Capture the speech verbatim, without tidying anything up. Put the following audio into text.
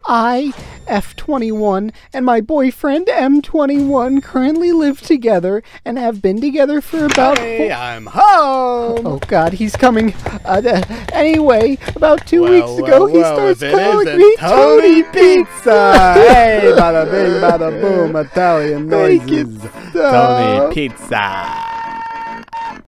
I, F twenty-one, and my boyfriend, M twenty-one, currently live together and have been together for about... Hey, I'm home! Oh, God, he's coming. Uh, uh, anyway, about two well, weeks ago, well, he well, starts if it calling isn't me Tony Tony Pizza! Hey, bada bing, bada boom, Italian Make it noises. stop. Tony Pizza.